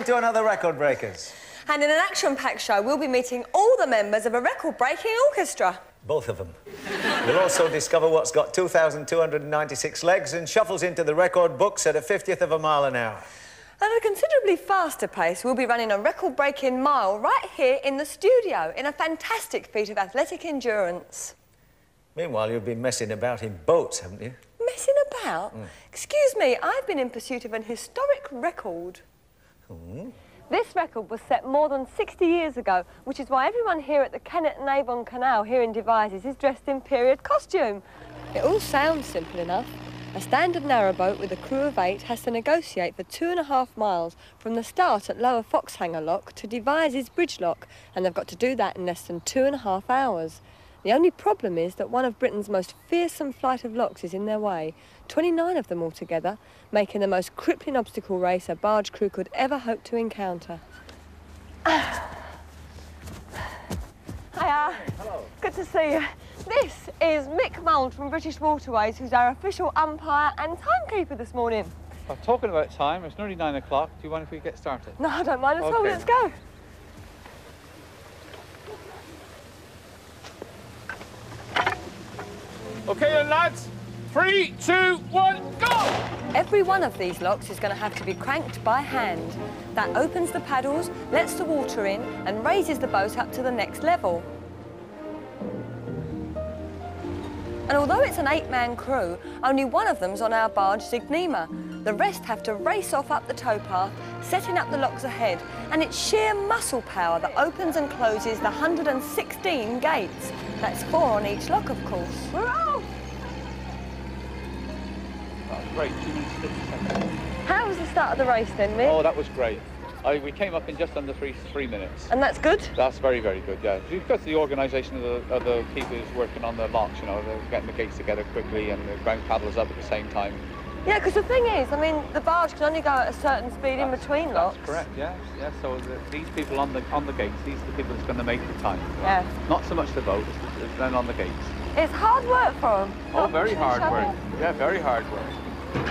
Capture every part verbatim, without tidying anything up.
welcome to another Record Breakers. And in an action-packed show, we'll be meeting all the members of a record-breaking orchestra. Both of them. We'll also discover what's got two thousand two hundred ninety-six legs and shuffles into the record books at a fiftieth of a mile an hour. At a considerably faster pace, we'll be running a record-breaking mile right here in the studio in a fantastic feat of athletic endurance. Meanwhile, you've been messing about in boats, haven't you? Messing about? Mm. Excuse me, I've been in pursuit of an historic record. Mm. This record was set more than sixty years ago, which is why everyone here at the Kennet and Avon Canal here in Devizes is dressed in period costume. It all sounds simple enough. A standard narrowboat with a crew of eight has to negotiate for two and a half miles from the start at Lower Foxhanger Lock to Devizes Bridge Lock, and they've got to do that in less than two and a half hours. The only problem is that one of Britain's most fearsome flight of locks is in their way, twenty-nine of them altogether, making the most crippling obstacle race a barge crew could ever hope to encounter. Hiya. Hello. Good to see you. This is Mick Mould from British Waterways, who's our official umpire and timekeeper this morning. Well, talking about time, it's nearly nine o'clock. Do you mind if we get started? No, I don't mind at okay. all. Let's go. OK then, lads. Three, two, one, go! Every one of these locks is going to have to be cranked by hand. That opens the paddles, lets the water in, and raises the boat up to the next level. And although it's an eight-man crew, only one of them's on our barge, Zignema. The rest have to race off up the towpath, setting up the locks ahead, and it's sheer muscle power that opens and closes the one hundred sixteen gates. That's four on each lock, of course. We're off! That was great, two minutes, fifty seconds. How was the start of the race then, Mick? Oh, that was great. I, we came up in just under three, three minutes. And that's good? That's very, very good, yeah. Because of the organisation of the, of the people who's working on the locks, you know, they're getting the gates together quickly and the ground paddles up at the same time. Yeah, because the thing is, I mean, the barge can only go at a certain speed that's, in between locks. That's correct, yeah. Yeah, so the, these people on the on the gates, these are the people that's going to make the time. Yeah. Not so much the boat, it's, it's then on the gates. It's hard work for them. Oh, very hard work. Yeah, very hard work.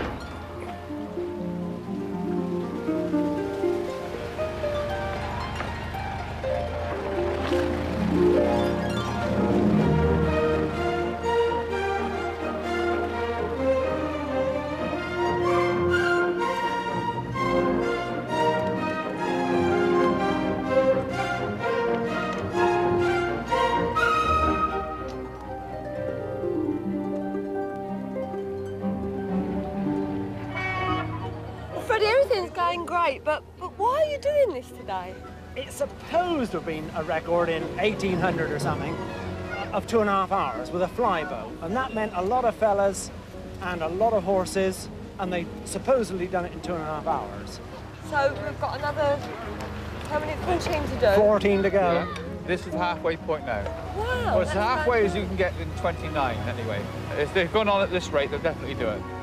Freddie, everything's going great, but, but why are you doing this today? It's supposed to have been a record in eighteen hundred or something of two and a half hours with a flyboat, and that meant a lot of fellas and a lot of horses, and they supposedly done it in two and a half hours. So we've got another, how many, fourteen to do? fourteen to go. Yeah. This is the halfway point now. Wow. Well, it's that's halfway as you can get in twenty-nine anyway. If they're going on at this rate, they'll definitely do it.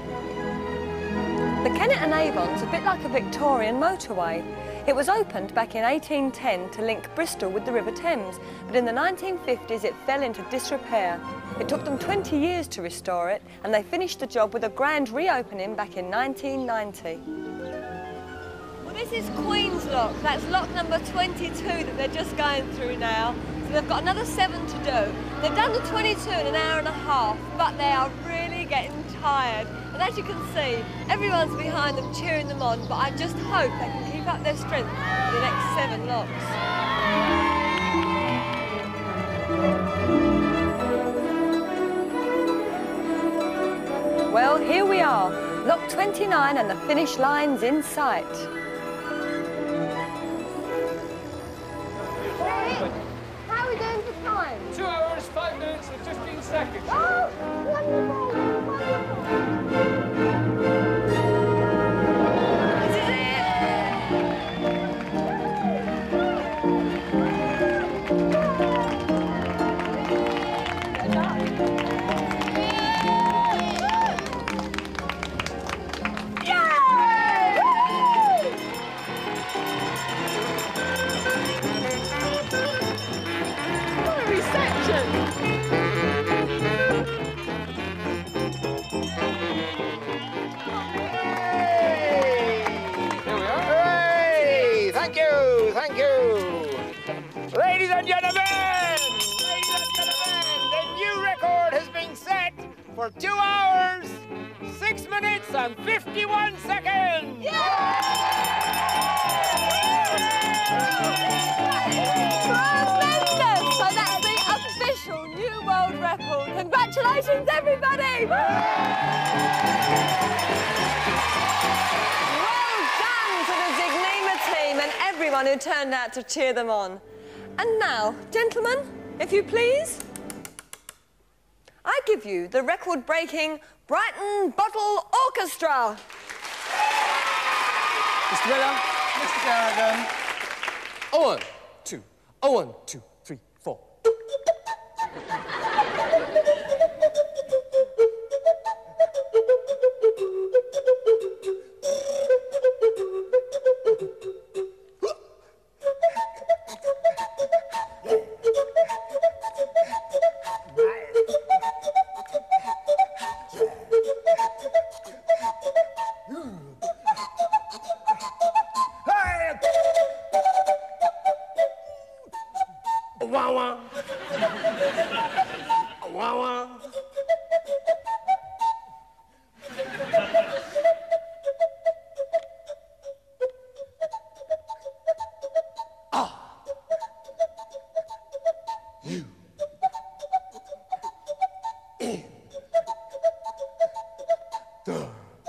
The Kennet and Avon's a bit like a Victorian motorway. It was opened back in eighteen ten to link Bristol with the River Thames, but in the nineteen fifties it fell into disrepair. It took them twenty years to restore it, and they finished the job with a grand reopening back in nineteen ninety. Well, this is Queen's Lock. That's lock number twenty-two that they're just going through now. So they've got another seven to do. They've done the twenty-two in an hour and a half, but they are really getting tired. And as you can see, everyone's behind them cheering them on, but I just hope they can keep up their strength for the next seven locks. Well, here we are, lock twenty-nine and the finish line's in sight. How are we doing for time? Two hours, five minutes and fifteen seconds. Oh, wonderful, wonderful. This is and gentlemen! Ladies and gentlemen, the new record has been set for two hours, six minutes and fifty-one seconds! Tremendous! So that's the official new world record. Congratulations, everybody! Well done to the Zignema team and everyone who turned out to cheer them on. And now, gentlemen, if you please, I give you the record-breaking Brighton Bottle Orchestra. Mister Miller, Mister Garrigan. Oh, one, two. Oh, one, two, three, four. Wow, wow. Wow, wow. Ah. You. In. The.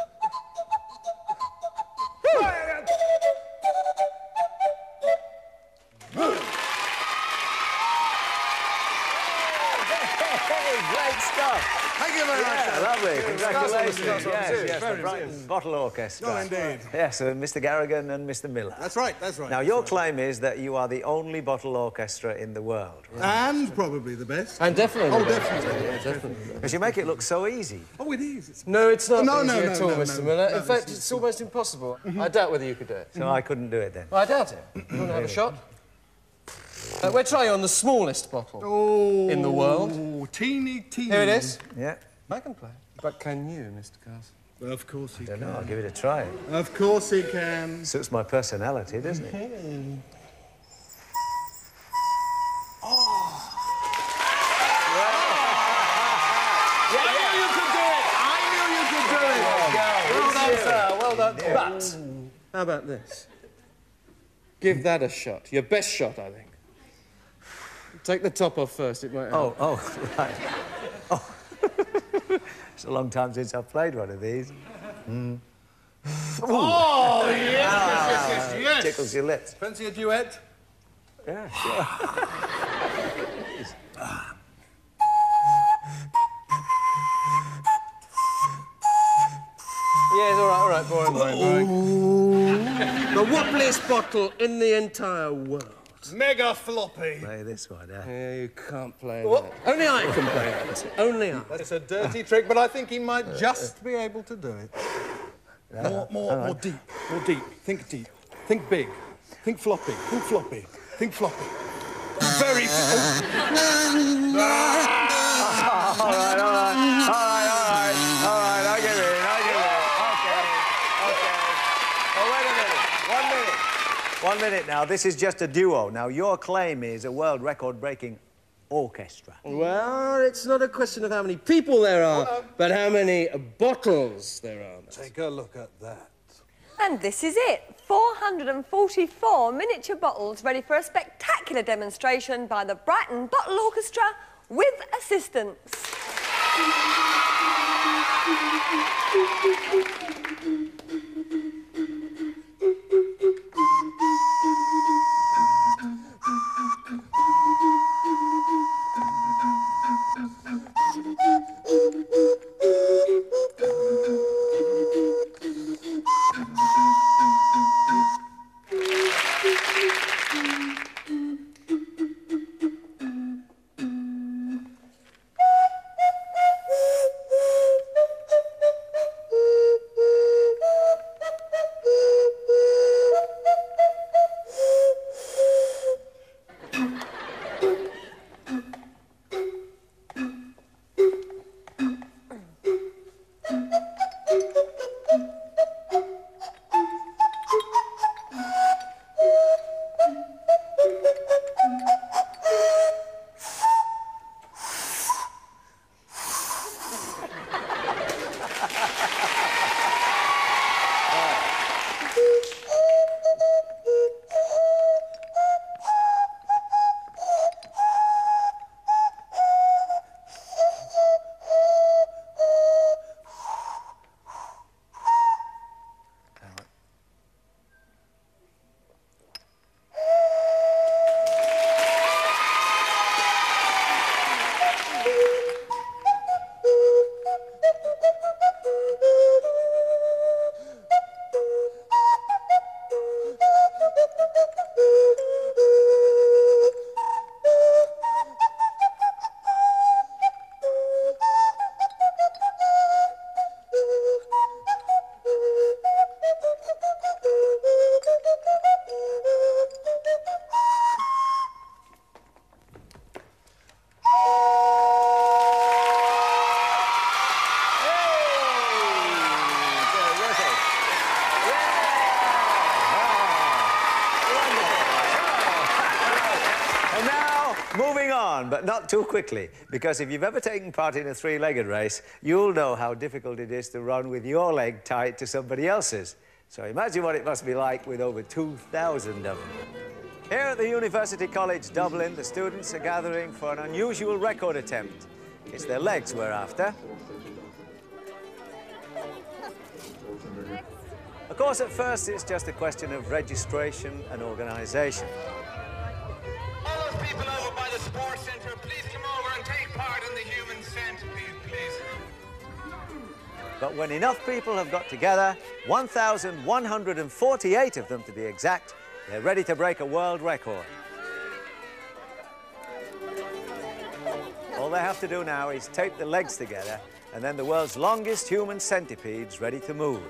Great stuff. Thank you very much. Yeah, lovely. Congratulations. Stars on the Yes, too. yes, the Very Brighton nice. Bottle Orchestra. Oh, indeed. Yes, uh, Mister Garrigan and Mister Miller. That's right, that's right. Now, that's your right. claim is that you are the only bottle orchestra in the world. And probably the best. And definitely. Oh, the best. definitely. Yeah, definitely. Because you make it look so easy. Oh, it is. It's... No, it's not No, easy no, at no, all, no, Mister no. Miller. No, In fact, it's- it's almost impossible. I doubt whether you could do it. So I couldn't do it then. Well, I doubt it. You want to have a shot? Uh, we're trying on the smallest bottle Oh, in the world. teeny, teeny. Here it is. Yeah? I can play. But can you, Mister Carson? Of course he I don't can. know. I'll give it a try. Of course he can. Suits my personality, doesn't it? I knew you could do it. I knew you could do it. Well done, sir. Well done. But how about this? Give that a shot. Your best shot, I think. Take the top off first. It might help. Oh, oh, right. Oh. It's a long time since I've played one of these. Mm. Oh, yes, yes, yes, yes, yes. Tickles your lips. Fancy a duet? Yeah, sure. Yes, all right, all right, boring, boring, boring. The wobbliest bottle in the entire world. Mega floppy. Play this one, yeah. Yeah, you can't play that. Only I can play that. Only I. That's a dirty trick, but I think he might just be able to do it. More, more, more deep. More deep. Think deep. Think big. Think floppy. Think floppy. Think floppy. Very. All right, all right, all right, all right, all right. I give it. I give it. Okay, okay. Oh, wait a minute. One minute. One minute now. This is just a duo. Now, your claim is a world record-breaking orchestra. Well, it's not a question of how many people there are, but how many bottles there are. Take a look at that. And this is it. four hundred forty-four miniature bottles ready for a spectacular demonstration by the Brighton Bottle Orchestra with assistance. Moving on, but not too quickly, because if you've ever taken part in a three-legged race, you'll know how difficult it is to run with your leg tied to somebody else's. So imagine what it must be like with over two thousand of them. Here at the University College Dublin, the students are gathering for an unusual record attempt. It's their legs we're after. Of course, at first, it's just a question of registration and organisation. All those people over by the sports centre, please come over and take part in the human centipede, please. But when enough people have got together, one thousand one hundred forty-eight of them to be exact, they're ready to break a world record. All they have to do now is tape the legs together, and then the world's longest human centipede's ready to move.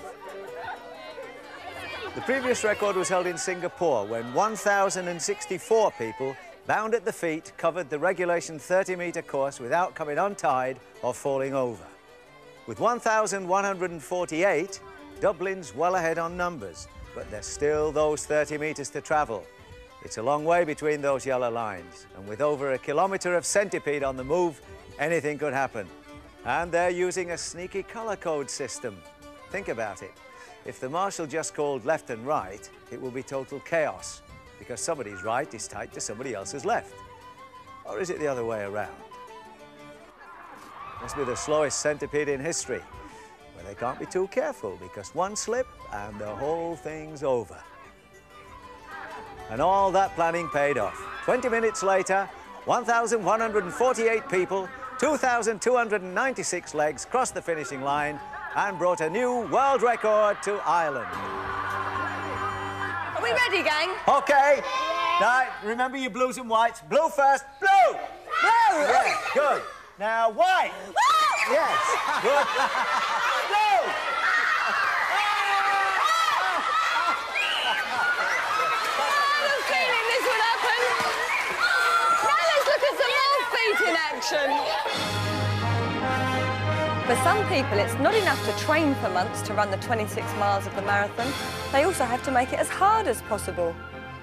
The previous record was held in Singapore when one thousand sixty-four people, bound at the feet, covered the regulation thirty metre course without coming untied or falling over. With one thousand one hundred forty-eight, Dublin's well ahead on numbers, but there's still those thirty metres to travel. It's a long way between those yellow lines, and with over a kilometre of centipede on the move, anything could happen. And they're using a sneaky colour code system. Think about it. If the marshal just called left and right, it will be total chaos, because somebody's right is tied to somebody else's left. Or is it the other way around? Must be the slowest centipede in history, where they can't be too careful, because one slip and the whole thing's over. And all that planning paid off. twenty minutes later, one thousand one hundred forty-eight people, two thousand two hundred ninety-six legs crossed the finishing line and brought a new world record to Ireland. Are we ready, gang? OK. Now, remember your blues and whites. Blue first. Blue! Blue! Yeah, good. Now, white. Yes, good. Blue! I had a feeling this would happen. Now let's look at some more feet in action. For some people, it's not enough to train for months to run the twenty-six miles of the marathon. They also have to make it as hard as possible.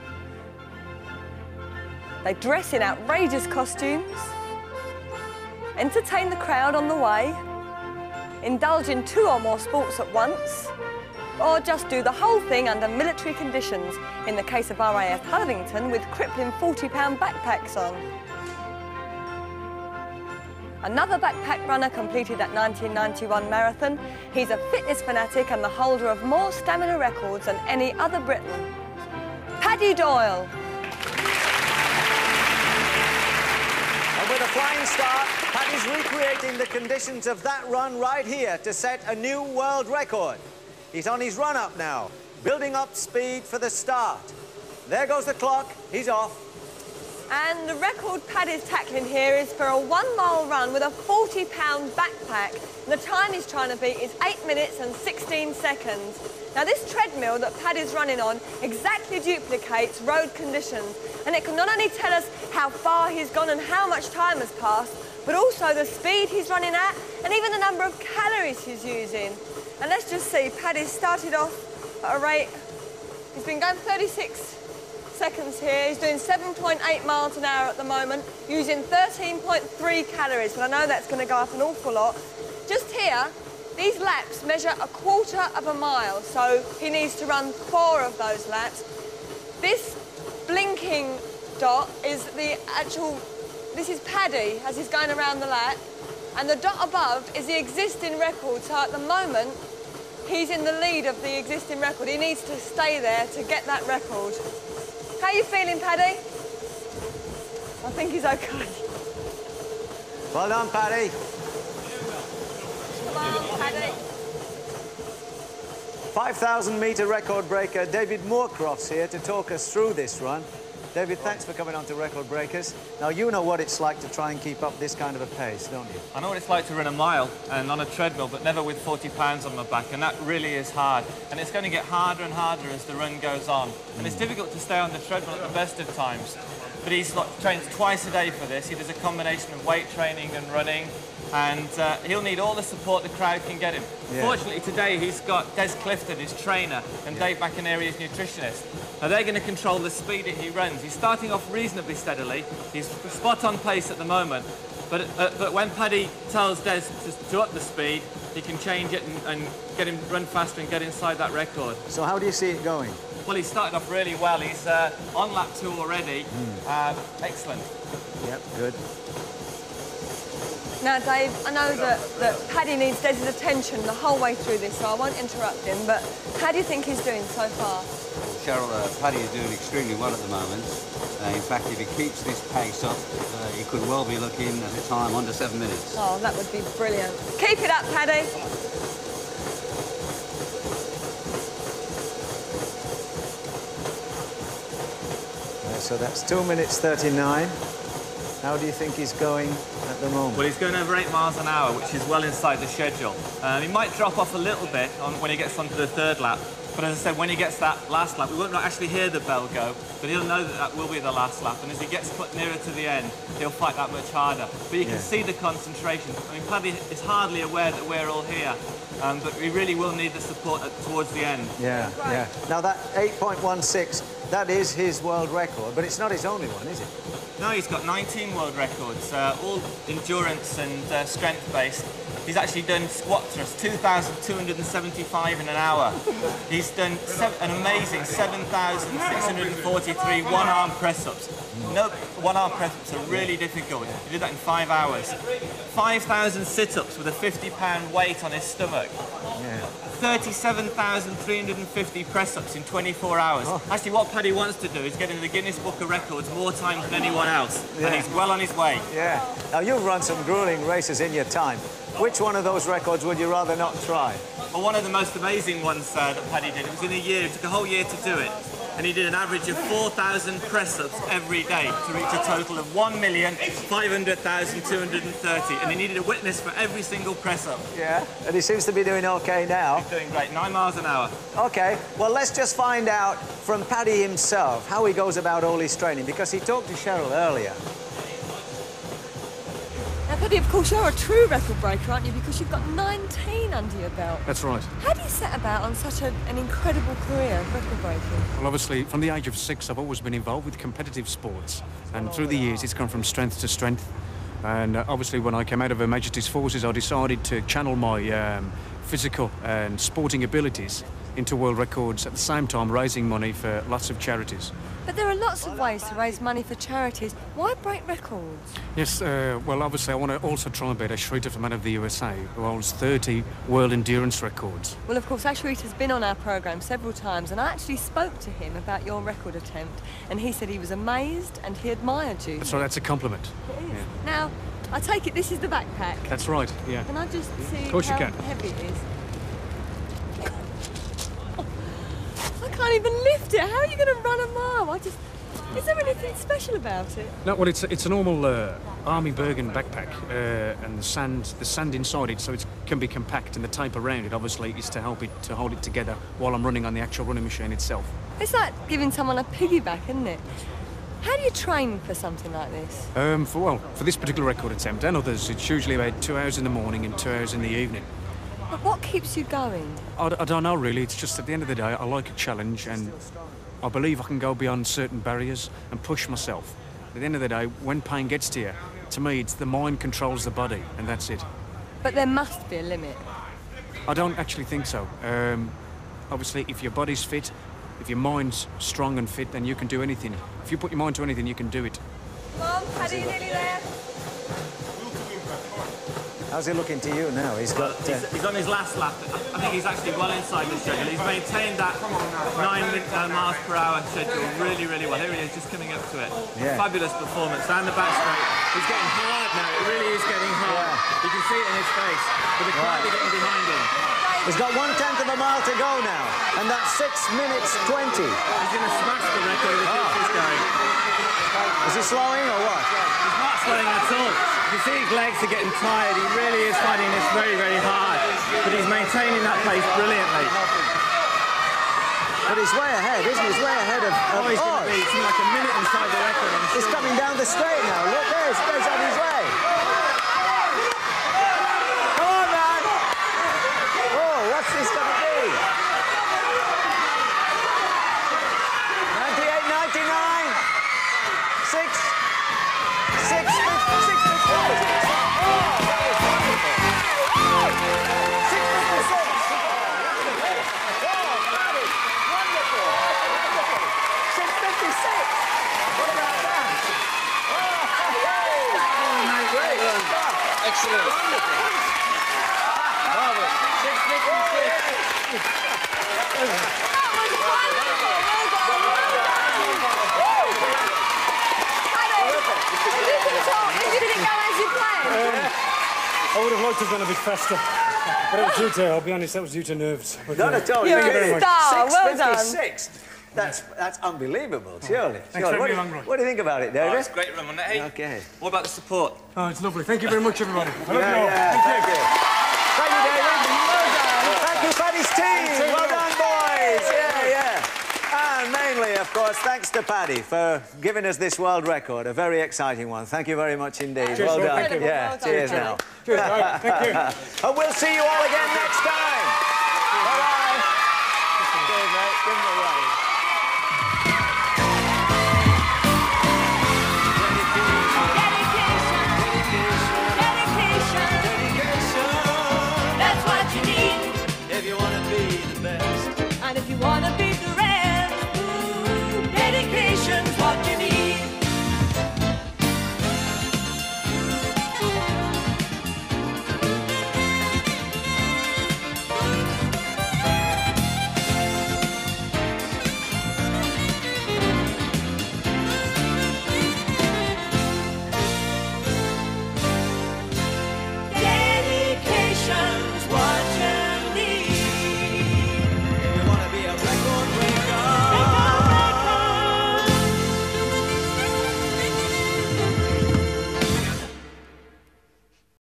They dress in outrageous costumes, entertain the crowd on the way, indulge in two or more sports at once, or just do the whole thing under military conditions, in the case of R A F Huntington, with crippling forty pound backpacks on. Another backpack runner completed that nineteen ninety-one marathon. He's a fitness fanatic and the holder of more stamina records than any other Briton. Paddy Doyle. And with a flying start, Paddy's recreating the conditions of that run right here to set a new world record. He's on his run-up now, building up speed for the start. There goes the clock. He's off. And the record Paddy's tackling here is for a one-mile run with a forty pound backpack. And the time he's trying to beat is eight minutes and sixteen seconds. Now, this treadmill that Paddy's running on exactly duplicates road conditions, and it can not only tell us how far he's gone and how much time has passed, but also the speed he's running at and even the number of calories he's using. And let's just see, Paddy's started off at a rate, he's been going thirty-six seconds here. He's doing seven point eight miles an hour at the moment, using thirteen point three calories, but I know that's going to go up an awful lot. Just here, these laps measure a quarter of a mile, so he needs to run four of those laps. This blinking dot is the actual, this is Paddy as he's going around the lap, and the dot above is the existing record, so at the moment, he's in the lead of the existing record. He needs to stay there to get that record. How are you feeling, Paddy? I think he's okay. Well done, Paddy. Come on, Paddy. five thousand metre record breaker David Moorcroft's here to talk us through this run. David, thanks for coming on to Record Breakers. Now, you know what it's like to try and keep up this kind of a pace, don't you? I know what it's like to run a mile and on a treadmill, but never with forty pounds on my back, and that really is hard. And it's going to get harder and harder as the run goes on. And it's difficult to stay on the treadmill at the best of times. but he's like, trains twice a day for this. He does a combination of weight training and running, and uh, he'll need all the support the crowd can get him. Yeah. Fortunately today he's got Des Clifton, his trainer, and Yeah. Dave McInerney, his nutritionist. Now they're going to control the speed that he runs. He's starting off reasonably steadily. He's spot on pace at the moment, but uh, but when Paddy tells Des to, to up the speed, he can change it and, and get him run faster and get inside that record. So how do you see it going? Well, he started off really well. He's uh, on lap two already. Mm. Um, excellent. Yep, good. Now, Dave, I know that, that Paddy needs Des's attention the whole way through this, so I won't interrupt him, but how do you think he's doing so far? Cheryl, uh, Paddy is doing extremely well at the moment. Uh, in fact, if he keeps this pace up, uh, he could well be looking at a time under seven minutes. Oh, that would be brilliant. Keep it up, Paddy. Uh, so that's two minutes thirty-nine. How do you think he's going at the moment? Well, he's going over eight miles an hour, which is well inside the schedule. Um, he might drop off a little bit on, when he gets onto the third lap, but as I said, when he gets that last lap, we won't actually hear the bell go, but he'll know that that will be the last lap, and as he gets put nearer to the end, he'll fight that much harder. But you can Yeah. see the concentration. I mean, Paddy is hardly aware that we're all here, um, but we really will need the support at, towards the end. Yeah, yeah. Now that eight point one six, that is his world record, but it's not his only one, is it? No, he's got nineteen world records, uh, all endurance and uh, strength-based. He's actually done squat thrusts, two thousand two hundred seventy-five in an hour. He's done an amazing seven thousand six hundred forty-three one-arm press-ups. No, one-arm press-ups are really difficult. He did that in five hours. five thousand sit-ups with a fifty pound weight on his stomach. Yeah. thirty-seven thousand three hundred fifty press-ups in twenty-four hours. Oh. Actually, what Paddy wants to do is get into the Guinness Book of Records more times than anyone else, Yeah. and he's well on his way. Yeah. Now, you've run some grueling races in your time. Which one of those records would you rather not try? Well, one of the most amazing ones uh, that Paddy did, it was in a year, it took a whole year to do it, and he did an average of four thousand press-ups every day to reach a total of one million five hundred thousand two hundred thirty, and he needed a witness for every single press-up. Yeah. And he seems to be doing okay now. He's doing great, nine miles an hour. Okay, well, let's just find out from Paddy himself how he goes about all his training, because he talked to Cheryl earlier. Now, Paddy, of course, you're a true record breaker, aren't you? Because you've got nineteen under your belt. That's right. How do you set about on such a, an incredible career of record breaking? Well, obviously, from the age of six, I've always been involved with competitive sports. And through the years, it's gone from strength to strength. And uh, obviously, when I came out of Her Majesty's Forces, I decided to channel my um, physical and sporting abilities into world records, at the same time raising money for lots of charities. But there are lots of ways to raise money for charities. Why break records? Yes, uh, well, obviously, I want to also try and beat Ashrita Firman of the U S A, who holds thirty world endurance records. Well, of course, Ashrita's been on our programme several times, and I actually spoke to him about your record attempt, and he said he was amazed and he admired you. So that's a compliment. It is. Yeah. Now, I take it this is the backpack. That's right, yeah. Can I just see Of course you how can. heavy it is? I can't even lift it. How are you going to run a mile? I just... Is there anything special about it? No, well, it's it's a normal uh, Army Bergen backpack, uh, and the sand the sand inside it, so it can be compact, and the tape around it, obviously, is to help it to hold it together while I'm running on the actual running machine itself. It's like giving someone a piggyback, isn't it? How do you train for something like this? Um, for well, for this particular record attempt and others, it's usually about two hours in the morning and two hours in the evening. But what keeps you going? I, I don't know really. It's just at the end of the day, I like a challenge, and I believe I can go beyond certain barriers and push myself. At the end of the day, when pain gets to you, to me, it's the mind controls the body, and that's it. But there must be a limit. I don't actually think so. Um, obviously, if your body's fit, if your mind's strong and fit, then you can do anything. If you put your mind to anything, you can do it. Come on, Paddy, nearly there. How's he looking to you now? He's got... He's, Uh, he's on his last lap. I think he's actually well inside the schedule. He's maintained that nine uh, miles per hour schedule really, really well. Here he is, just coming up to it. Yeah. Fabulous performance. Down the back straight. He's getting hard now. It really is getting hard. You can see it in his face. But the crowd are getting behind him. he's got one-tenth of a mile to go now, and that's six minutes twenty. He's going to smash the record if he keeps this going. Is he slowing or what? He's not slowing at all. You can see his legs are getting tired. He really is finding this very, very hard. But he's maintaining that pace brilliantly. But he's way ahead, isn't he? He's way ahead of... of Oh, he's going to be something like a minute inside the record, I'm He's sure. coming down the straight now. Look, there's, there's on his way. Come on, man. Oh, what's this going to be? ninety-eight, ninety-nine. Six. Six, fifty, six, fifty. Oh, that was wonderful. Six fifty-six. Oh, that is wonderful. Wonderful. Six fifty-six. What about that? Oh, mate, great stuff. Excellent. Marvellous. Six fifty-six. I would have liked to have gone a bit faster. But it was due to, I'll be honest, that was due to nerves. But, Not uh, at all. You're Thank you very a much. star. Well done. six fifty-six. That's, that's unbelievable, surely. Thanks surely. for What, do having you, me along, Roy. what do you think about it, Oh, David? it's a great run, wasn't it? Hey, Okay. what about the support? Oh, it's lovely. Thank you very much, everybody. I love Yeah, you all. yeah, Thank you. Thank you, David. Well done. Thank you, Paddy's team. Well done, boys. Yeah, yeah. And mainly, of course, thanks to Paddy for giving us this world record, a very exciting one. Thank you very much indeed. Cheers, well Roy. done. Thank you. Yeah, Well done, cheers Paddy. now. Cheers, Roy. Thank you. And we'll see you all again next time.